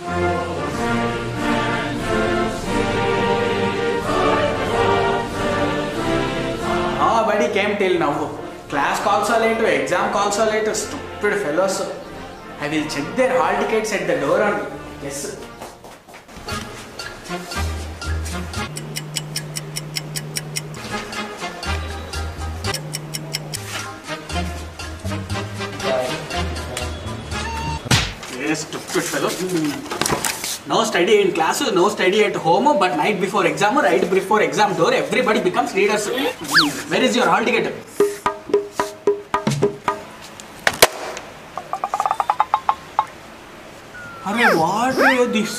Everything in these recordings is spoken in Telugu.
Nobody came till now. Class calls are late, exam calls are late. Stupid fellows. I will check their hall tickets at the door only. Yes. Yes, stupid fellows. No study in class, no study at home, but night before exam, right before exam door, everybody becomes readers. Where is your hall ticket? Arey, what is this?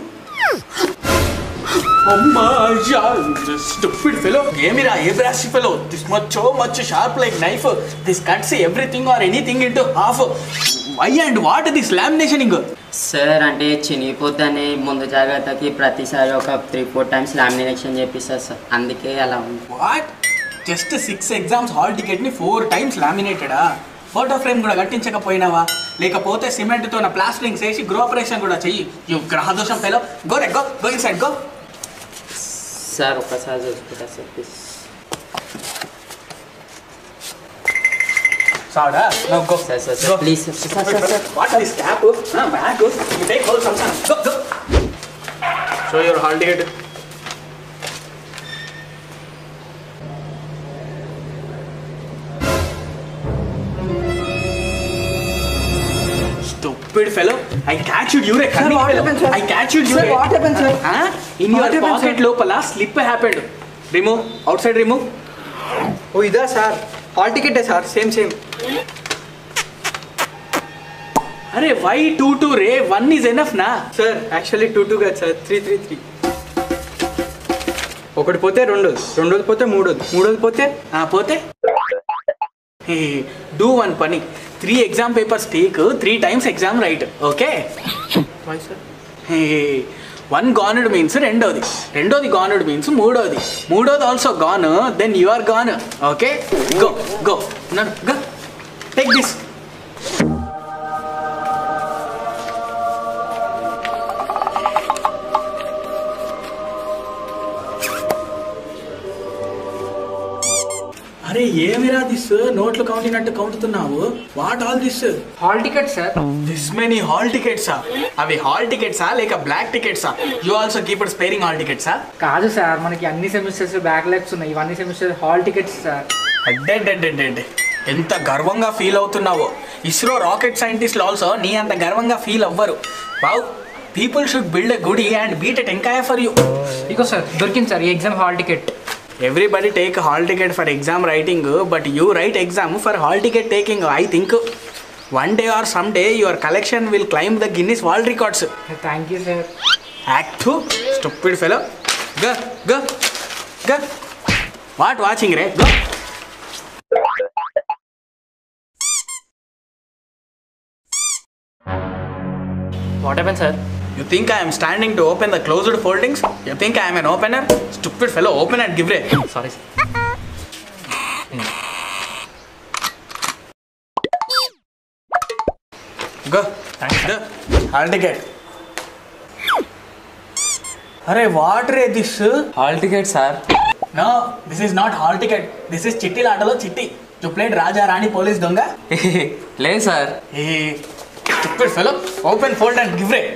Oh my God, stupid fellow. Gamera, abrasive fellow. This much sharp like knife. This cuts everything or anything into half. Why and what is this laminationing? Sir అంటే చినిగిపోతేనే ముందు జాగ్రత్తకి ప్రతిసారి ఒక 3-4 టైమ్స్ లామినేషన్ చేపిస్తారు సార్, అందుకే అలా ఉంది. వాట్? జస్ట్ 6 ఎగ్జామ్స్ హాల్ టికెట్ని 4 టైమ్స్ లామినేటెడా? ఫోటో ఫ్రేమ్ కూడా కట్టించకపోయినావా? లేకపోతే సిమెంట్తో నా ప్లాస్టరింగ్ చేసి గృహప్రవేశం కూడా చెయ్యి. యు గ్రహదోషం ఫెలో. గో రే, గో ఇన్సైడ్ గో. సార్ ఒక్కసారి చూసుకుంటా sir please. Sauda, no go. Sir, go. Please, sir. What is this cap? Bag. You take hold some. Go. Show your hall ticket. Stupid fellow! I catch you, Durek. Sir, what happened, sir? I catch you, Durek. Sir, what happened, sir? In your pocket, lopala slip happened. Remove. Outside, remove. Oh, ida sir. Hall ticket है sir. Same. अरे why 2 रे? 1 is enough ना? Sir, actually 2 का sir. 3. ఒకటి పోతే రెండోది పోతే మూడోది పోతే do one pani. 3 exam papers take 3 times exam write. Okay? Why sir? 1 gone means రెండోది gone means మూడోది also gone, then you are gone. Okay? Go. No, go. Take this. అరే ఏమిరా దిస్ నోట్లు కౌంటినట్టు కౌంటున్నావు? What all this? Hall ticket sir. This many hall టికెట్సా? అవి హాల్ టికెట్సా లేక బ్లాక్ టికెట్సా? You also keep it sparing hall టికెట్సా? కాదు సార్, మనకి అన్ని సెమిస్టర్స్ బ్యాక్లాగ్స్ ఉన్నాయి. ఇవన్నీ సెమిస్టర్ హాల్ టికెట్స్ సార్. అడ్డే ఎంత గర్వంగా ఫీల్ అవుతున్నావో. ఇస్రో రాకెట్ సైంటిస్ట్లు ఆల్సో నీ అంత గర్వంగా ఫీల్ అవ్వరు. Wow, people should build a గుడి అండ్ బీట్ ఎ టెంకాయ ఫర్ యూ. ఇగో సార్, దొరికింది సార్ ఈ exam hall ticket. Everybody take a hall ticket for exam writing, but you write exam for hall ticket taking. I think one day or someday your collection will climb the Guinness World Records. Thank you sir. Act 2, stupid fellow. Go. What watching, Ray? Go. What happened sir? You think I am standing to open the closed foldings? You think I am an opener? Stupid fellow, open and give Ray. Sorry sir. Go. Thanks sir. Hall ticket. Arey, what Ray this? Hall ticket sir. No, this is not hall ticket. This is Chitti Latalo Chitti. You played Raja Rani Police Donga? లేదు sir. Hey, stupid fellow, open, fold and give Ray.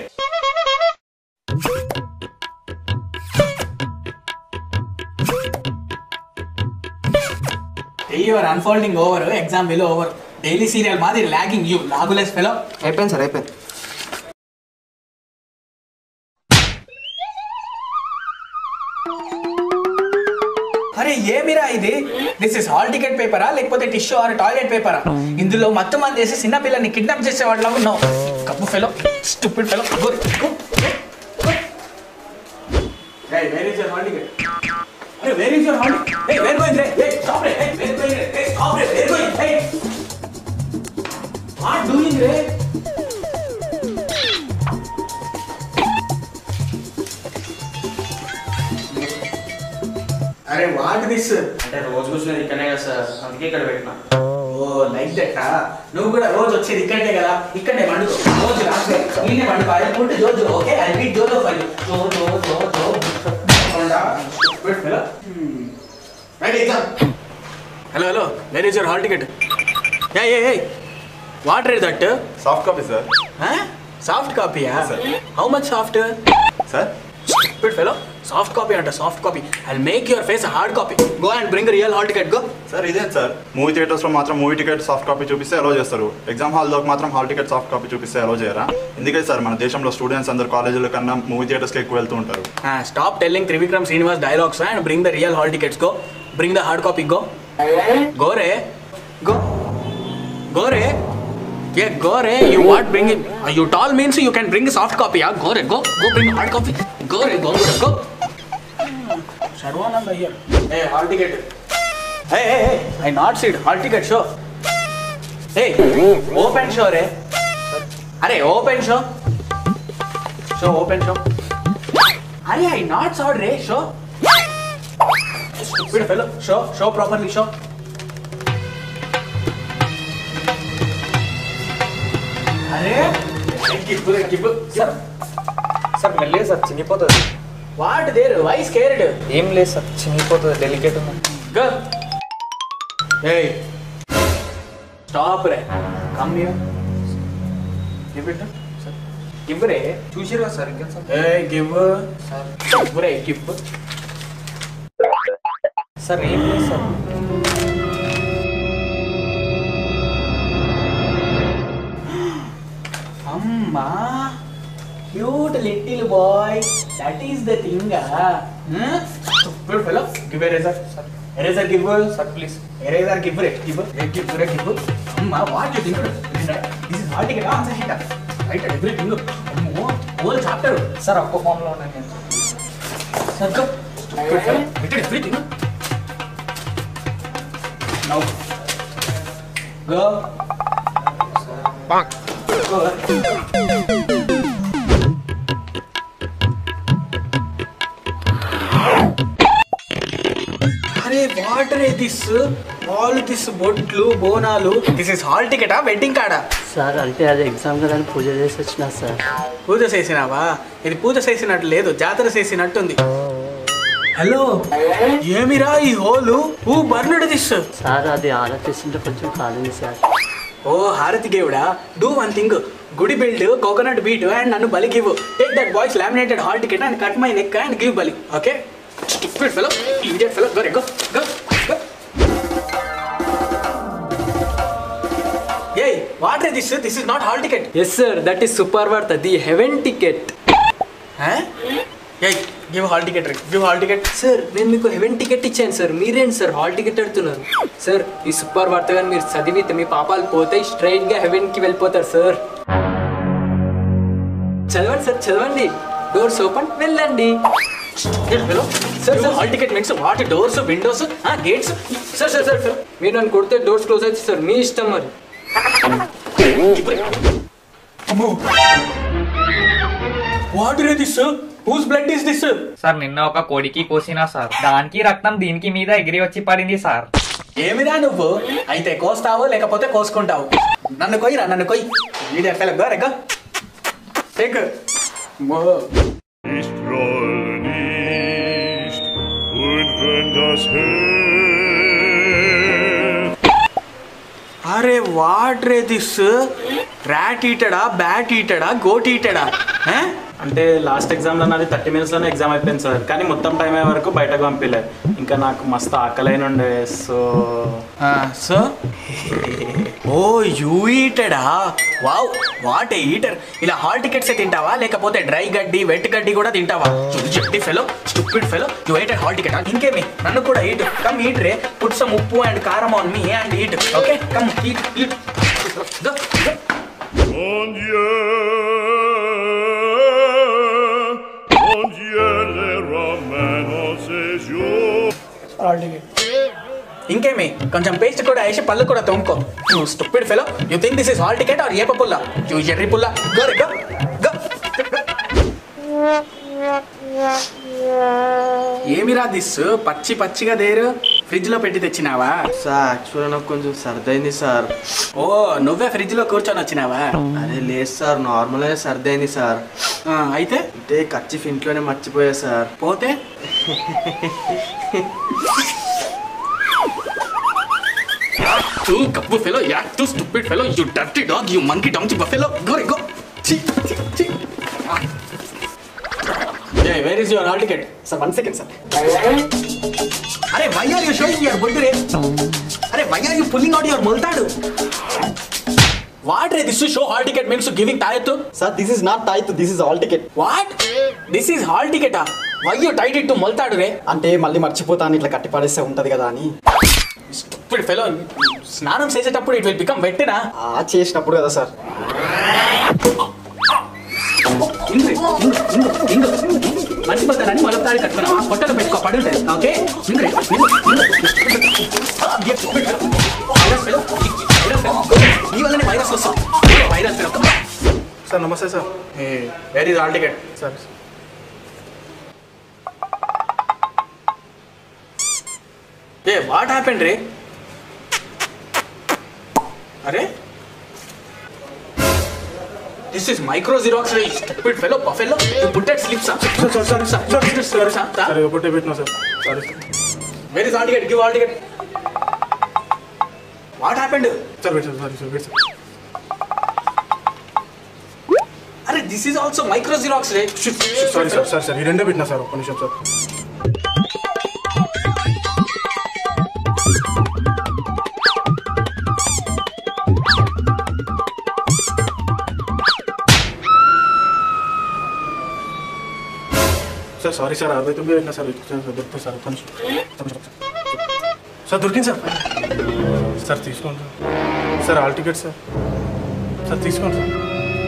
You are unfolding over, exam will over. Daily serial మాది lagging you, laguless fellow. అయిపోయింది సార్, అయిపోయింది. అరే ఏమిరా ఇది? దిస్ ఇస్ హాల్ టికెట్ పేపరా లేకపోతే టిష్యూ ఆర్ టాయిలెట్ పేపరా? ఇందులో మొత్తం మంది చేసి చిన్న పిల్లని కిడ్నాప్ చేసేవాళ్ళ ఉన్నావు. కప్పు fellow, stupid fellow. Hey, where is your hall ticket? Hey, where is your hall ticket? Hey, where going? Hey, stop it. Hey, where going? Hey, stop it. Where going? Hey, what doing, Ray? అరే వాట్ దిస్? అంటే రోజు కూర్చునేది ఇక్కడనే కదా సార్, అందుకే ఇక్కడ పెట్టినా. లైక్ దట్ నువ్వు కూడా రోజు వచ్చేది ఇక్కడే కదా, ఇక్కడే పండు రోజు రాస్తే నేనే పండు అనుకుంటే జోజు ఓకే ఐ బీట్ జోజో ఫర్ యు జో జో జో జో good fellow write exam. Hello where is your hall ticket? ఏ what rate that? Soft copy sir. Soft కాపీయా? How much soft sir? Stupid fellow, soft copy anta soft copy. I'll make your face a hard copy. Go and bring a real hall ticket. Go. సార్ ఇదే సార్, మూవీ థియేటర్స్లో మాత్రం మూవీ టికెట్ సాఫ్ట్ కాపీ చూపిస్తే అలో చేస్తారు, ఎగ్జామ్ హాల్లోకి మాత్రం హాల్ టికెట్ సాఫ్ట్ కాపీ చూపిస్తే అలో చేయరా? ఎందుకంటే సార్ మన దేశంలో స్టూడెంట్స్ అందరు కాలేజీల కన్నా మూవీ థియేటర్స్కి ఎక్కువ వెళ్తూ ఉంటారు. Stop telling Trivikram Srinivas dialogues and bring the real hall tickets. Go. Bring the hard copy. Go. Go re. Go. Go re. Yeah, go re. You what bring it? You tall means you can bring a soft copy. Yeah, go re. Go. Go bring hard copy. Go re. Go. Go. Sarvananda here. Hey, hall ticket. Hey. I not see it. Hall ticket show. Hey, open show re. Arey, open show. Show open show. Arey, I not saw re. Show. Stupid fellow. Show properly. Show. అరే గివ్వు సార్ మెల్లే సార్ చినిగిపోతుంది. What there why scared? ఏం లేదు సార్, చినిగిపోతుంది, డెలికేట్ ఉంది. గో ఏయ్ స్టాప్ రే, come here, give it sir, give రే. చూసిరా సార్ ఇంకా సార్? ఏయ్ గివ్ సార్, గివ్ రే, గివ్ సార్. ఏం లేదు సార్. అమ్మా cute little boy, that is the thing. Stupid fellow, give eraser. Eraser give sir please. Eraser give it. Give. Amma, what you think? This is hard to get answer sheet. Right at everything. Whole chapter. Sir, आपको फॉर्म लो ना. Sir, go. Stupid fellow. Write everything. Now. Go. Bang. Go. అరే వాటర్ దిస్ ఆల్ దిస్ బొట్లు బోనాలు, దిస్ ఇస్ హాల్ టికెటా వెడ్డింగ్ కార్డా? సార్ అంటే అది ఎగ్జామ్ కదా పూజ చేసి వచ్చినా సార్. పూజ చేసినావా? ఇది పూజ చేసినట్టు లేదు, జాతర చేసినట్టుంది. హలో, ఏమిరా ఈ hole? Who burned this? Sir అది ఆలోచిస్తుంటే కొంచెం కాలింది సార్. ఓ హారతి దేవుడా, డూ వన్ థింగ్, గుడి బిల్డ్ కోకోనట్ బీట్ అండ్ నన్ను బలి give. Take that boys laminated hall ticket and cut my neck and give బలి. Okay? Stupid fellow, idiot fellow, go. Hey, what is this? This is not hall ticket. Yes sir, that is Supervarta, the heaven ticket. Huh? Hey, give hall ticket. Give hall ticket. Sir నేను మీకు హెవెన్ టికెట్ ఇచ్చాను సార్, మీరేంటి సార్ హాల్ టికెట్ అడుగుతున్నారు? సార్ ఈ సూపర్ వార్త గారు మీరు చదివితే మీ పాపాలు పోతాయి, స్ట్రైట్ గా హెవెన్ కి వెళ్ళిపోతారు సార్. చదవండి సార్, చదవండి. డోర్స్ ఓపెన్, వెళ్ళండి. Sir hall ticket means what? Doors, windows, gates. Sir మీరు నన్ను కొడితే డోర్స్ క్లోజ్ అవుతుంది సార్, మీ ఇష్టం మరి. What is this? Whose blood is this? Sir నిన్న ఒక కోడికి కోసినా సార్, దానికి రక్తం దీనికి మీద ఎగిరి వచ్చి పడింది సార్. ఏమిరా నువ్వు? అయితే కోస్తావు లేకపోతే కోసుకుంటావు. నన్ను కొయ్యరా, నన్ను కొయ్యి. ఇడియట్ ఫెలో, గో రెగ్గో. Take. Ich roll nicht, und wenn das Herz... అరే వాట్ రే దిస్? ర్యాట్ ఈటడా, బ్యాట్ ఈటడా, గోట్ ఈటడా? అంటే లాస్ట్ ఎగ్జామ్లో నాది 30 minutesలోనే ఎగ్జామ్ అయిపోయింది సార్, కానీ మొత్తం టైం అయ్యే వరకు బయటకు పంపించలేదు. ఇంకా నాకు మస్తు ఆకలైన ఉండే. సో ఓ యూ ఈటడా? Wow, what a eater. ఇలా హాల్ టికెట్స్ తింటావా లేకపోతే డ్రై గడ్డి, వెట్ గడ్డి కూడా తింటావా? చెట్టి fellow, stupid fellow, you ate hall ticket. ఇంకేమి, నన్ను కూడా ఈట్. కమ్ ఈట్ రే, పుట్ సమ్ ఉప్పు అండ్ కారం on me and eat. Okay, come eat. Go. Und le romano sejo. ఇంకేమి, కొంచెం పేస్ట్ కూడా వేసి పళ్ళు కూడా తోముకో. You stupid fellow, you think this is hall ticket or ఏప పుల్ల? యూ ఎర్రి పుల్ల. గో రే, గో. ఏమిరా దిస్ పచ్చి పచ్చిగా దేరు ఫ్రిడ్జ్ లో పెట్టి తెచ్చినావా? సార్ యాక్చువల్గా నాకు కొంచెం సర్దైంది సార్. ఓ నువ్వే ఫ్రిడ్జ్ లో కూర్చొని వచ్చినావా? అదే లేదు సార్, నార్మల్గా సర్దైంది సార్. అయితే అంటే కర్చీఫ్ ఇంట్లోనే మర్చిపోయా సార్. పోతే You couple fellow, you too stupid fellow, you dirty dog, you monkey donkey buffalo. Go. Chee. Hey, where is your hall ticket? Sir, 1 second, sir. Arey, why are you showing your bundure? Arey, why are you pulling out your multadu? What? This is show hall ticket means giving tayattu? Sir, this is not tied to this is hall ticket. What? This is hall ticket? Why you tied it to multadu re? అంటే మళ్ళీ మర్చిపోతాను ఇట్లా కట్టి పడేస్తే ఉంటది కదా అని. Stupid fellow, స్నానం చేసేటప్పుడు it will become wet na? చేసినప్పుడు కదా సార్. ఇందు మర్చిపోతానని మొదటిసారి కట్టుకున్నావా? పొట్టలు పెట్టుకో పడి ఉంటుంది. ఓకే నీ వల్లనే వైరస్ వస్తాం. వైరస్ సార్ నమస్తే sir. Where is hall ticket? Sir what happened రే? అరే This is micro Xerox ray, stupid fellow, buffalo. You put that slips up. Sorry. సరే ఒకటే పెట్టినా sir. Sorry sir. Where is hall ticket? Give hall ticket. What happened? Sir wait sir wait sir. Arey, this is also micro Xerox ray. Sorry sir ఈ రెండే పెట్టినా సార్. ఒక్క నిమిషం సార్. సారీ సార్ 69 పెట్టినా సార్. దొరుకుతుంది సార్. ఒక్క నిమిషం సార్. దొరికింది సార్. సార్ తీసుకోండి సార్. హాల్ టికెట్ సార్ తీసుకోండి sir.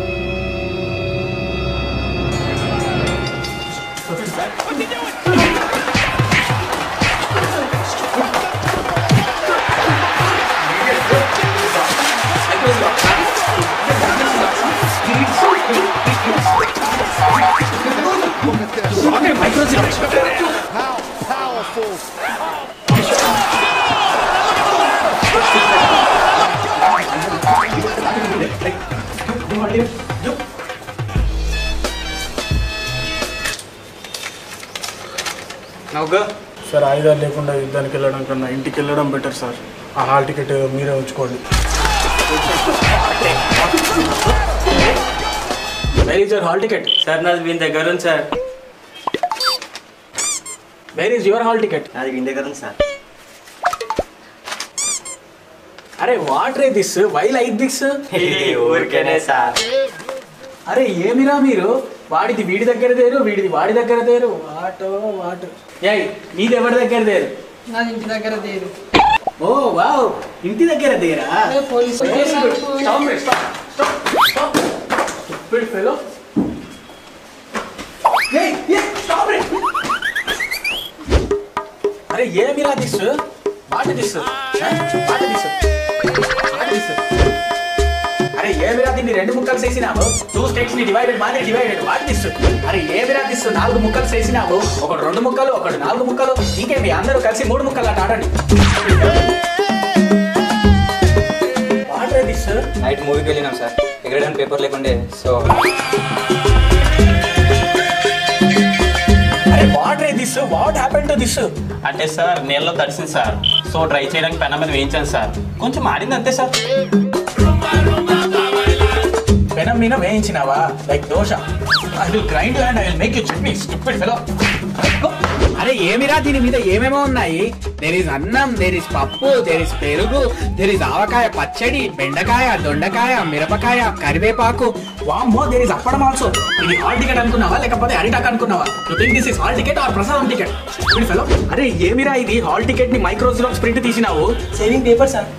Micro Xerox. How powerful. Now go. Sir ఆయుధాలు లేకుండా యుద్ధానికి వెళ్ళడం కన్నా ఇంటికి వెళ్ళడం బెటర్ సార్. ఆ హాల్ టికెట్ మీరే ఉంచుకోండి. Where is your hall ticket? Sir నాది వీని దగ్గర ఉంది sir. Where is your hall ticket? నాది వీని దగ్గర ఉంది సార్. అరే వాట్ రే దిస్? Why like this? ఊరికేనే సార్. అరే ఏమిరా మీరు? వాడిది వీడి దగ్గర దేరు, వీడిది వాడి దగ్గర దేరు. వాట్ ఏయ్ నీది ఎవరి దగ్గర దేరు? నాది ఇంటి దగ్గర దేరు. ఓ వావ్, ఇంటి దగ్గర దేరా? Police Stupid fellow. Hey, stop it. అరే ఏమిరా దిస్? What this? అరే ఏమిరా దీన్ని 2 ముక్కలు చేసినావు? 2 స్టేట్స్ ని డివైడెడ్ వాట్ దిస్? అరే ఏమిరా దిస్? 4 ముక్కలు చేసినావు. ఒకటి 2 ముక్కలు, ఒకటి 4 ముక్కలు. ఇంకేమి అందరూ కలిసి 3 ముక్కలు అట్లా ఆడండి. వాట్ రే దిస్? నైట్ మూవీకి వెళ్ళినాం సార్. ఎక్కడ పేపర్ లేకుండే సో అరే వాట్ రే this? What happen to this? అంటే సార్ నీళ్ళలో తడిసింది సార్. సో డ్రై చేయడానికి పెనం మీద వేయించాను సార్. కొంచెం ఆడింది అంతే సార్. పెనం మీద వేయించినావా? Like dosa. I will grind you and I will make you chutney. Stupid fellow. అరే ఏమిరా దీని మీద ఏమేమో ఉన్నాయి? There is annam, there is pappu, there is perugu, there is avakaya pachadi, bendakaya, dondakaya, mirapakaya, karivepaku. వామ్మో, దేర్ ఇస్ అప్పడం ఆల్సో. ఇది హాల్ టికెట్ అనుకున్నావా లేకపోతే అరిటాక్ అనుకున్నావా? You think this is hall ticket or prasadam ticket? Stupid fellow. అరే ఏమిరా ఇది? హాల్ టికెట్ ని మైక్రో జిరాక్స్ ప్రింట్ తీసినావు. Saving paper sir.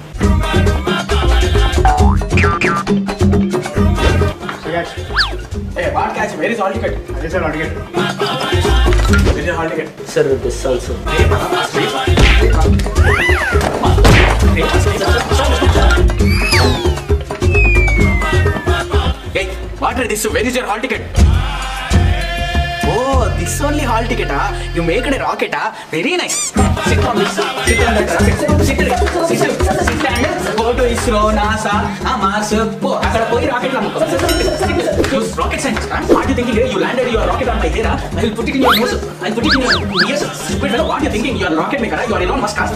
Hey, what catch? Where is hall ticket? అదే sir hall ticket. Where is your hall ticket? Sir this also. Hey, what is this? Where is your hall ticket? Oh, this only hall ticket. You make it a rocket. Very nice. Sit on this. Sit on that. Sit and go to ISRO, NASA, Mars. అక్కడ పోయి రాకెట్ అమ్ముకో. Rocket science. What are you thinking? You landed your rocket on my hair. I will put it in your nose. I will put it in your ears. Stupid fellow. What are you thinking? You are a rocket maker. You are Elon Musk.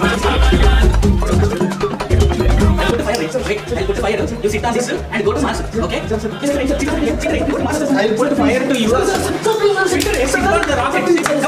I'll put the fire. You sit on this and go to Mars. Okay? Go to Mars. I'll put the fire to you. Sit on the rocket.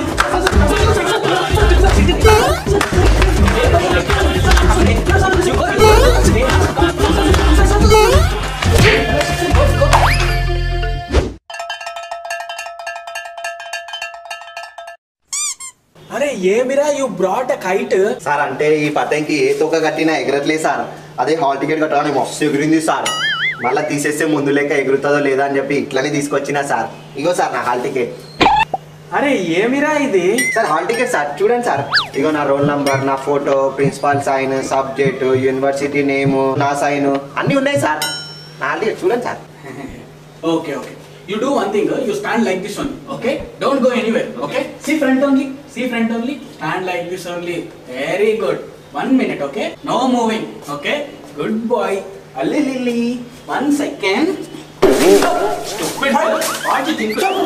అరే ఏమిరా you brat a kite sir అంటే ఈ పతంకి ఏ తోక కట్టినా ఎగరట్లేదు సార్ అదే హాల్ టికెట్ కట్టడానికి మస్తు ఎగిరింది సార్ మళ్ళీ తీసేస్తే ముందు లెక్క ఎగురుతుందో లేదా అని చెప్పి ఇట్లనే తీసుకొచ్చినా సార్ ఇగో సార్ నా హాల్ టికెట్ అరే ఏమిరా ఇది సార్ హాల్ టికెట్ సార్ చూడండి సార్ ఇగో నా రోల్ నంబర్ నా photo principal sign subject university name నా సైన్ అన్నీ ఉన్నాయి సార్ నా హాల్ టికెట్ చూడండి sir okay okay you do one thing you stand like this only okay don't go anywhere okay see front only stand like this only very good 1 minute okay no moving okay good boy alli lily 1 second stupid what you think go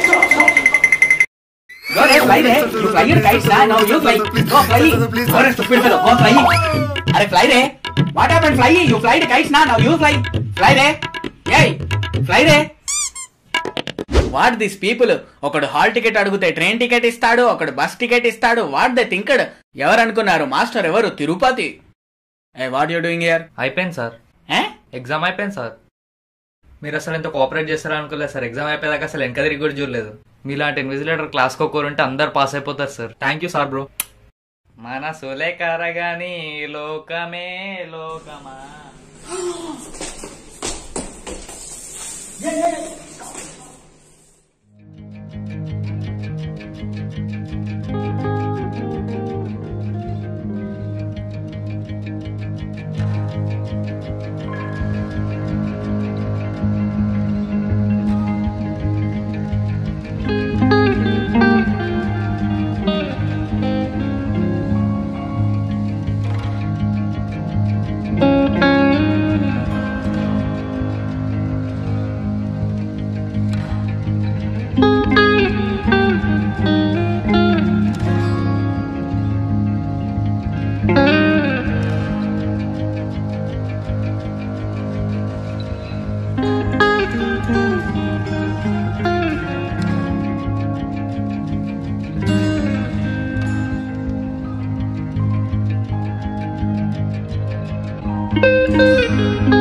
ahead fly re you fly your kites now you fly go fly go stupid fellow go fly are fly re what happened fly you fly the kites now you fly re hey fly re what this people ఒకడు హాల్ టికెట్ అడిగితే ట్రైన్ టికెట్ ఇస్తాడు ఒకడు బస్ టికెట్ ఇస్తాడు వాట్ దే థింక్డ్ ఎవరు అనుకున్నారు మాస్టర్ ఎవరు Tirupati what you doing here అయిపోయింది సార్ ఎగ్జామ్ అయిపోయింది సార్ మీరు అసలు ఎంత కోఆపరేట్ చేస్తారో అనుకోలేదు సార్ ఎగ్జామ్ అయిపోయాక అసలు వెనక తిరిగి కూడా చూడలేదు మీలాంటి ఇన్విజిలేటర్ క్లాస్కి ఒక్కరుంటే అందరు పాస్ అయిపోతారు sir thank you sir bro మన సోలే కారగాని లోకమే లోకమా Thank you.